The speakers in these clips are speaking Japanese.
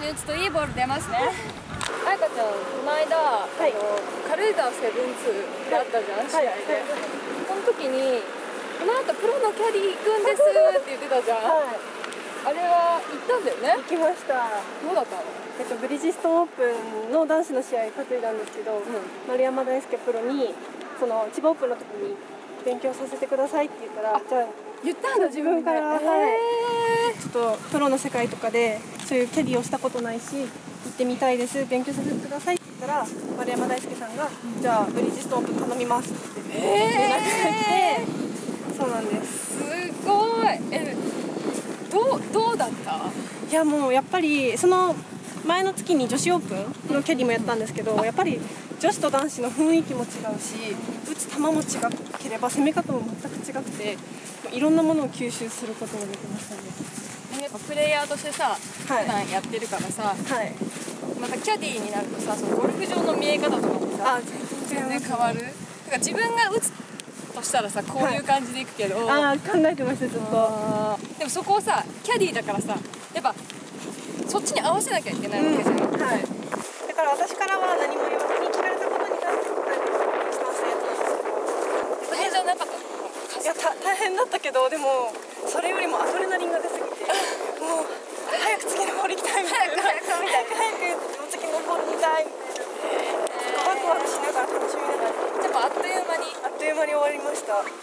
に打つといいボール出ますね。あやかちゃん、この間、軽井沢セブンツーがあったじゃん、試合で。その時に、この後プロのキャディー行くんですって言ってたじゃん。あれは行ったんだよね。 行きました。 どうだったの？ ブリヂストンオープンの男子の試合担いだんですけど、丸山大輔プロにその千葉オープンの時に勉強させてくださいって言ったら、じゃあ言ったんだ自分から、ちょっとプロの世界とかでそういうキャディーをしたことないし行ってみたいです、勉強させてくださいって言ったら、丸山大輔さんが、じゃあブリヂストンオープン頼みますって連絡が来て、そうなんです。 すごい。どうだった？ いやもうやっぱりその前の月に女子オープンのキャディもやったんですけど、やっぱり女子と男子の雰囲気も違うし、打つ球も違ければ攻め方も全く違くて、いろんなものを吸収することができましたね。 やっぱプレイヤーとしてさ、普段やってるからさ、またキャディーになるとさ、そのゴルフ場の見え方とかもさ、全然変わる。だから自分が打つとしたらさ、こういう感じでいくけど、 考えてましたずっと。 でもそこをさ、キャディーだからさ、やっぱそっちに合わせなきゃいけないわけじゃん。だから私からは何も言わずに聞かれたことに対して答えるようにしたやつなんですけど、 大変じゃなかったの？ いや大変だったけど、でもそれよりもアドレナリンが出すぎて、もう早く次のボール行きたいみたいな、早く次のボール見たいみたいな、ワクワクしながら楽しみながら、 でもあっという間に終わりました。 い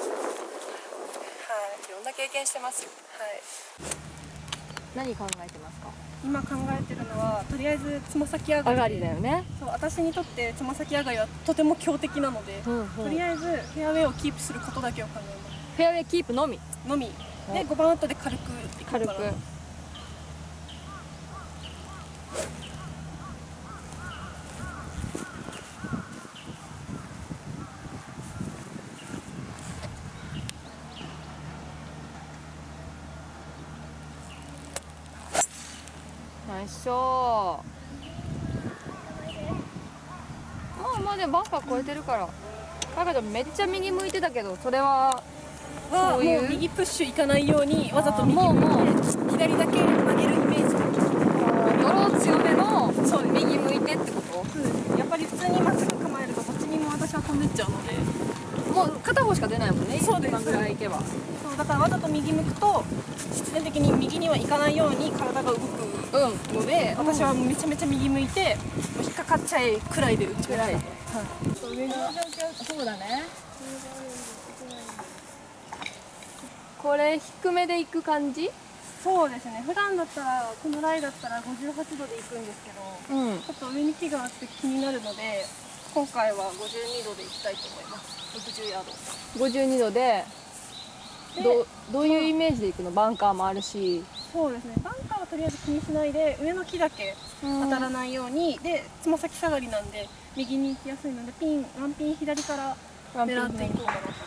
ろんな経験してますよ。何考えてますか？ 今考えてるのは、とりあえずつま先上がりだよね。 そう、私にとってつま先上がりはとても強敵なので、とりあえずフェアウェイをキープすることだけを考えます。 フェアウェイキープのみで、5番ウッドで軽くいくから。 ナイスショー。もうでバンカー越えてるから。だけどめっちゃ右向いてたけど、それはそういうもう右プッシュいかないようにわざと右向いて左だけ曲げるイメージで、 ドロー強めの右向いてってこと？ やっぱり普通にまっすぐ構えるとどっちにも私は飛んでっちゃうので、 もう片方しか出ないもんね。 そうです。 今ぐらいいけば。 そうだからわざと右向くと必然的に右には行かないように体が動くので、私はめちゃめちゃ右向いて引っかかっちゃえくらいで打ちました。 そうだね。これ低めで行く感じ？ そうですね。普段だったらこのライだったら58度で行くんですけど、ちょっと上に木があって気になるので、今回は52度で行きたいと思います。60ヤード。 52度でどういうイメージで行くの？バンカーもあるし。 そうですね。バンカーはとりあえず気にしないで、上の木だけ当たらないように、でつま先下がりなんで右に行きやすいので、ワンピン左から狙っていこうかなと思います。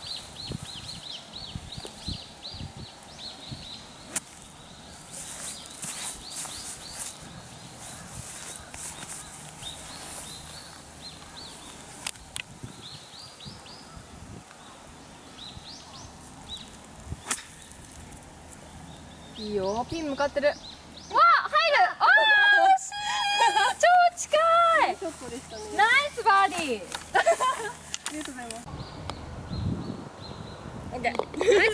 いいよ、ピン向かってる。わあ、入る。ああ、惜しい。超近い。 ショットでしたね。 ナイスバーディー。 ありがとうございます。 オッケー。ナイスバーディー。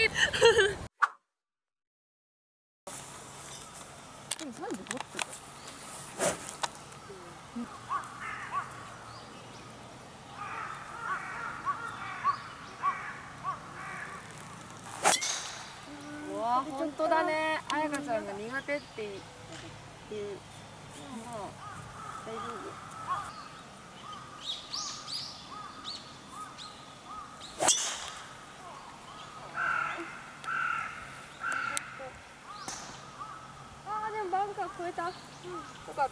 でも35って。本当だね。あやかちゃんが苦手っていう。まあ大丈夫。ああ、でもバンカー越えた。よかった。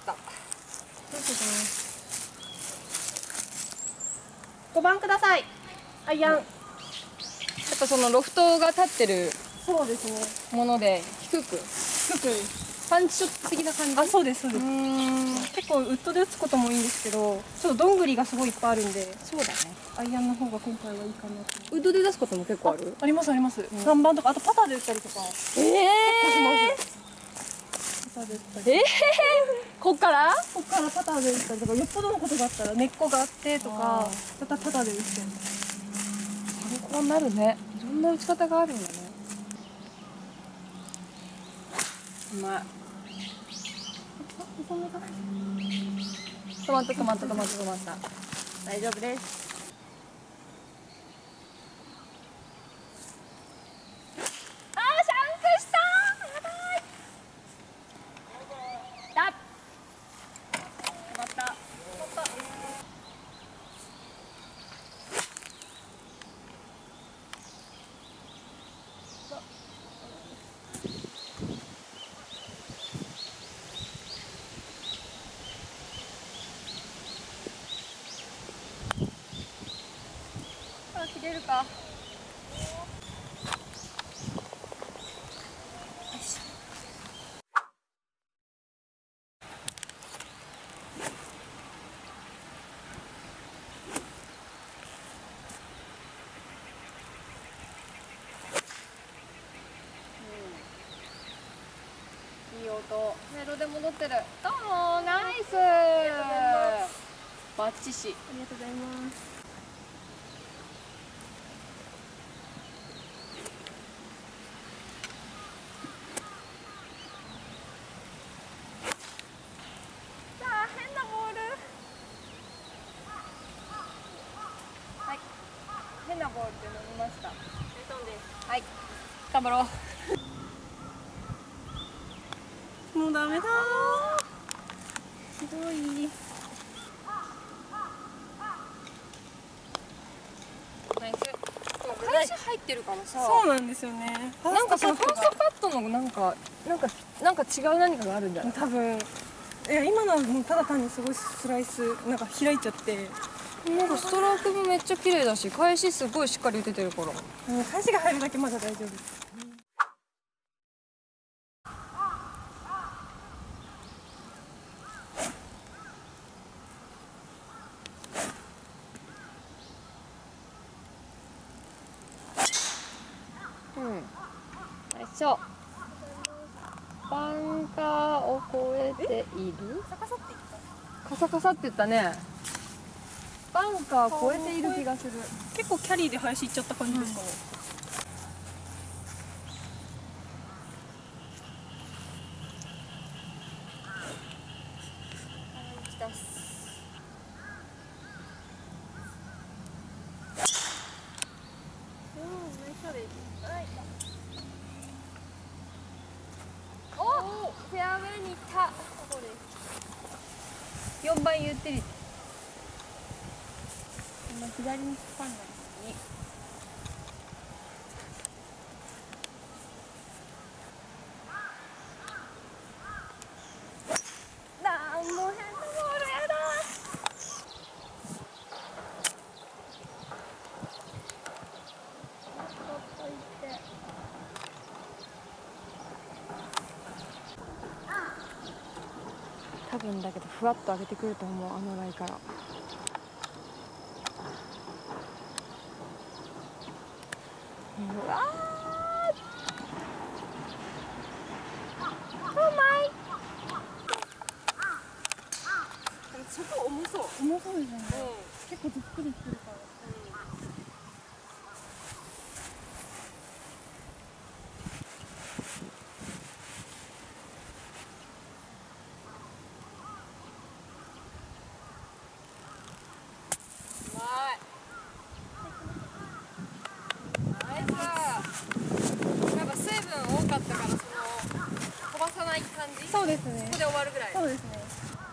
5番ください。アイアン。やっぱそのロフトが立ってる。 そうですね。もので低くパンチショット的な感じ。 あ、そうですそうです。結構ウッドで打つこともいいんですけど、ちょっとどんぐりがすごいいっぱいあるんで、 そうだね。 アイアンの方が今回はいいかなと。 ウッドで出すことも結構ある？ ありますあります。3番とかあとパターで打ったりとか。結構します。 タでったり、 こっからこっからタダで売ったりとか、よっぽどのことがあったら根っこがあってとかまたタダで売ってる。 参考になるね。いろんな打ち方があるんだね。うまい。止まった止まった止まった止まった。大丈夫です。あー、シャンクしたー。やばい。だ。止まった。止まった。切れるか。いい音。メロで戻ってる。どうもナイス。バッチシ。 ありがとうございます。 さあ、変なボール。はい。変なボールって飲みました。はい。頑張ろう。 もうダメだー。ひどい。 ナイス。返し入ってるからさ。 そうなんですよね。 なんかさ、ファーストカットのなんか違う何かがあるんじゃない？ 多分。いや、今のはもうただ単にすごいスライスなんか開いちゃって。 なんかストライクもめっちゃ綺麗だし、返しすごいしっかり打ててるから。 返しが入るだけまだ大丈夫です。 うん。ナイスショット。バンカーを越えている？ カサカサって言った。 カサカサって言ったね。バンカー越えている気がする。 結構キャリーで林いっちゃった感じですかね。 お、フェアウェイに行った。4番ユーティリティ。今左に引っ張んないに。もう変なボールやだ。多分だけどふわっと上げてくると思う、あのライから。うわー、うまい。 そこ重そう。重そうですよね。結構ずっくりしてるから。 そうですね。 ここで終わるぐらい。 そうですね。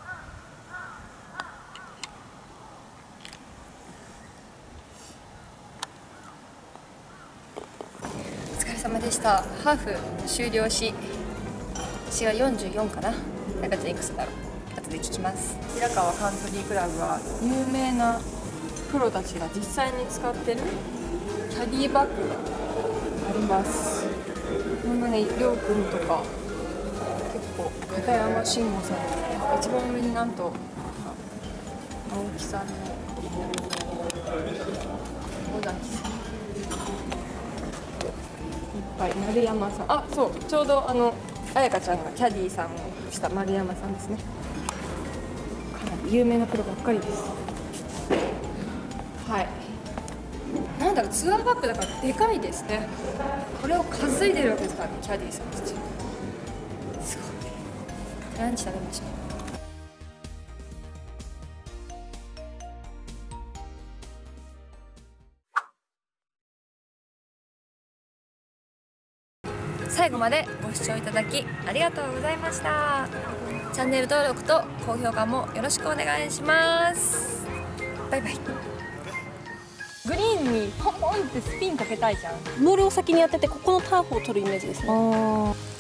お疲れ様でした。ハーフ終了し、私が44かな。中ちゃんいくつだろう。後で聞きます。平川カントリークラブは有名なプロたちが実際に使ってるキャディバッグがあります。なんかね、りょうくんとか結構片山慎吾さんとか、一番上になんと青木さんの尾崎さん、いっぱい、丸山さん、あ、そう、ちょうど彩香ちゃんがキャディーさんをした丸山さんですね。かなり有名なプロばっかりです。はい、なんだろう、ツアーバッグだからでかいですね。これを担いでるわけですからね、キャディーさんたち。すごい。ランチ食べましょう。最後までご視聴いただきありがとうございました。チャンネル登録と高評価もよろしくお願いします。バイバイ。グリーンにポンポンってスピンかけたいじゃん。 ボールを先にやってて、ここのターフを取るイメージですね。